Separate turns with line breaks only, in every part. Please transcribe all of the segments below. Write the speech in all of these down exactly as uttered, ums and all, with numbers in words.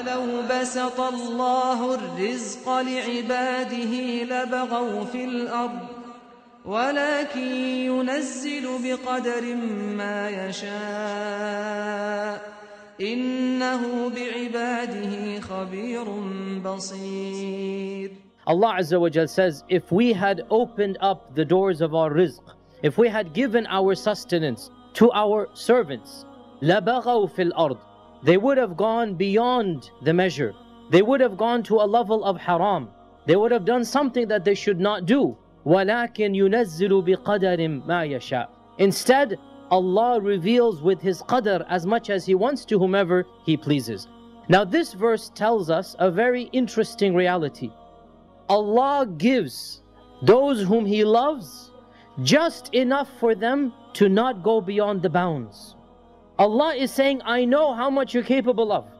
وَلَوْ بَسَطَ اللَّهُ الرِّزْقَ لِعِبَادِهِ لَبَغَوْا فِي الْأَرْضِ وَلَكِنْ يُنَزِّلُ بِقَدَرٍ مَا يَشَاءُ إِنَّهُ بِعِبَادِهِ خَبِيرٌ بَصِيرٌ.
Allah Azza wa Jal says, if we had opened up the doors of our rizq, if we had given our sustenance to our servants, لَبَغَوْا فِي الْأَرْضِ, they would have gone beyond the measure. They would have gone to a level of haram. They would have done something that they should not do. وَلَكِنْ يُنَزِّلُ بِقَدَرٍ مَا يَشَاءُ. Instead, Allah reveals with His qadr as much as He wants to whomever He pleases. Now this verse tells us a very interesting reality. Allah gives those whom He loves just enough for them to not go beyond the bounds. Allah is saying, I know how much you're capable of.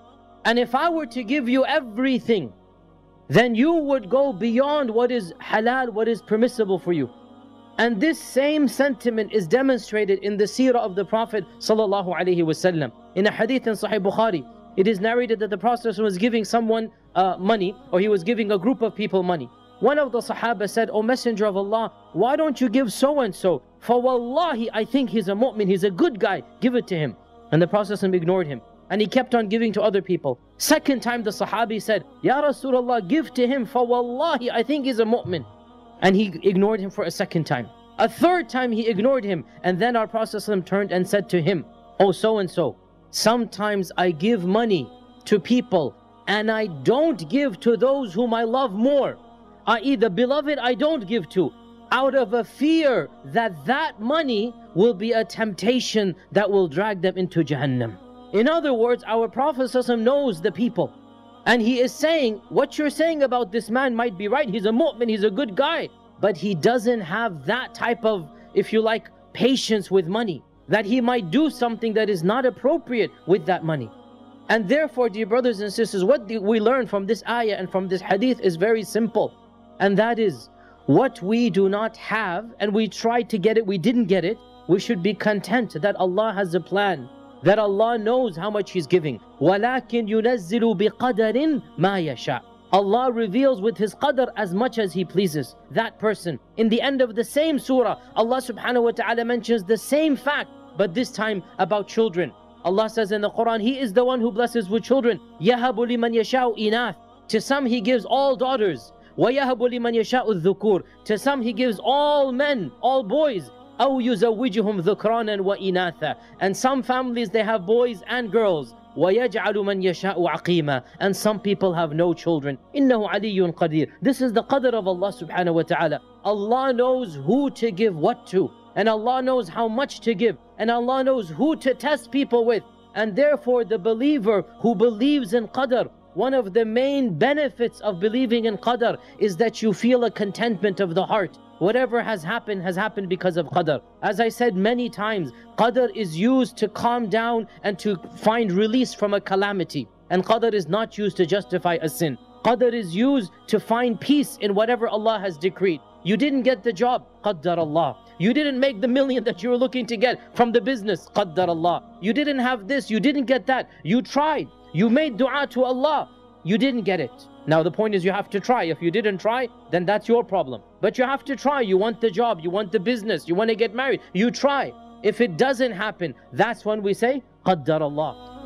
And if I were to give you everything, then you would go beyond what is halal, what is permissible for you. And this same sentiment is demonstrated in the seerah of the Prophet sallallahu alaihi wasallam. In a hadith in Sahih Bukhari, it is narrated that the Prophet was giving someone uh, money, or he was giving a group of people money. One of the Sahaba said, O Messenger of Allah, why don't you give so and so? For wallahi, I think he's a mu'min, he's a good guy, give it to him. And the Prophet ignored him, and he kept on giving to other people. Second time the Sahabi said, Ya Rasulullah, give to him, for wallahi, I think he's a mu'min. And he ignored him for a second time. A third time he ignored him, and then our Prophet turned and said to him, Oh so and so, sometimes I give money to people and I don't give to those whom I love more. that is, the beloved I don't give to, out of a fear that that money will be a temptation that will drag them into Jahannam. In other words, our Prophet knows the people, and he is saying, what you're saying about this man might be right, he's a mu'min, he's a good guy, but he doesn't have that type of, if you like, patience with money, that he might do something that is not appropriate with that money. And therefore, dear brothers and sisters, what we learn from this ayah and from this hadith is very simple. And that is, what we do not have and we tried to get it, we didn't get it, we should be content that Allah has a plan, that Allah knows how much He's giving. وَلَكِنْ يُنَزِّلُ بِقَدَرٍ مَا يَشَاءُ. Allah reveals with His qadr as much as He pleases that person. In the end of the same surah, Allah subhanahu wa ta'ala mentions the same fact, but this time about children. Allah says in the Quran, He is the one who blesses with children. يَهَبُ لِمَنْ يَشَاءُ إِنَاثٍ. To some He gives all daughters. وَيَهَبُ لِمَنْ يَشَاءُ الذُّكُورِ. To some He gives all men, all boys. أَوْ يُزَوِّجُهُمْ ذُكْرَانًا وَإِنَاثًا. And some families, they have boys and girls. وَيَجْعَلُ مَنْ يَشَاءُ عَقِيمًا. And some people have no children. إِنَّهُ عَلِيٌّ قَدِيرٌ. This is the qadr of Allah subhanahu wa ta'ala. Allah knows who to give what to. And Allah knows how much to give. And Allah knows who to test people with. And therefore the believer who believes in qadr, one of the main benefits of believing in qadr is that you feel a contentment of the heart. Whatever has happened has happened because of qadr. As I said many times, qadr is used to calm down and to find release from a calamity. And qadr is not used to justify a sin. Qadr is used to find peace in whatever Allah has decreed. You didn't get the job, qaddar Allah. You didn't make the million that you were looking to get from the business, qaddar Allah. You didn't have this, you didn't get that. You tried, you made dua to Allah, you didn't get it. Now the point is you have to try. If you didn't try, then that's your problem. But you have to try. You want the job, you want the business, you want to get married, you try. If it doesn't happen, that's when we say, qaddar Allah.